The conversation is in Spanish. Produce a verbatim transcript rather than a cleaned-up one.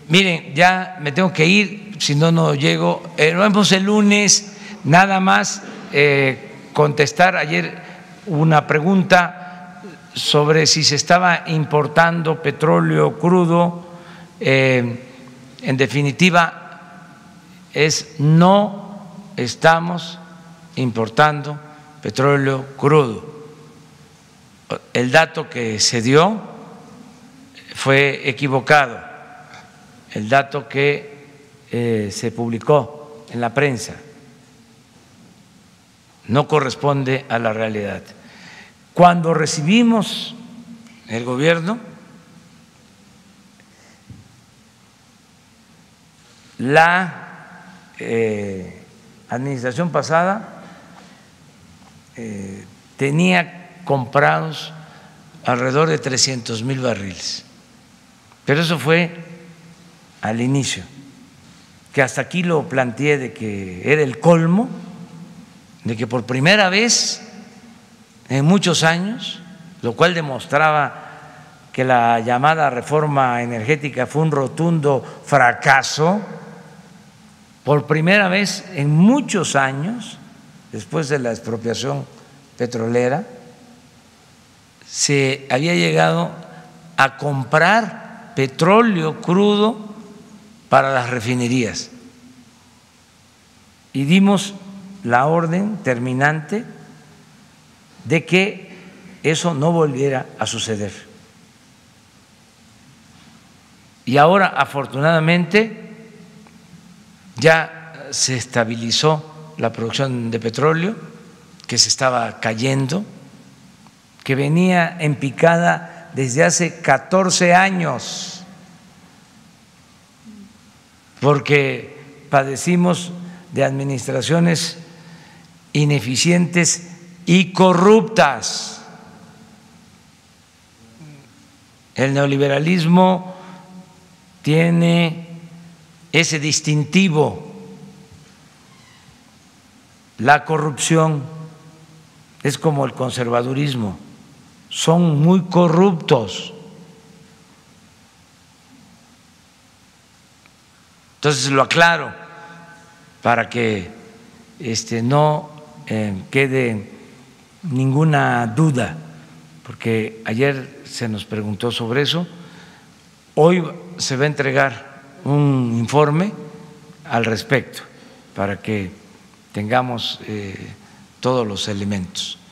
miren, ya me tengo que ir, si no, no llego. Eh, nos vemos el lunes, nada más eh, contestar. Ayer una pregunta sobre si se estaba importando petróleo crudo. Eh, en definitiva, es no estamos importando petróleo crudo. El dato que se dio fue equivocado, el dato que eh, se publicó en la prensa no corresponde a la realidad. Cuando recibimos el gobierno, la eh, administración pasada eh, tenía comprados alrededor de trescientos mil barriles, pero eso fue al inicio, que hasta aquí lo planteé de que era el colmo, de que por primera vez en muchos años, lo cual demostraba que la llamada reforma energética fue un rotundo fracaso, por primera vez en muchos años, después de la expropiación petrolera, se había llegado a comprar petróleo crudo para las refinerías y dimos la orden terminante de que eso no volviera a suceder. Y ahora, afortunadamente, ya se estabilizó la producción de petróleo, que se estaba cayendo, que venía en picada desde hace catorce años, porque padecimos de administraciones ineficientes y corruptas. El neoliberalismo tiene ese distintivo, la corrupción es como el conservadurismo, son muy corruptos. Entonces lo aclaro para que este, no eh, quede ninguna duda, porque ayer se nos preguntó sobre eso. Hoy se va a entregar un informe al respecto para que tengamos eh, todos los elementos.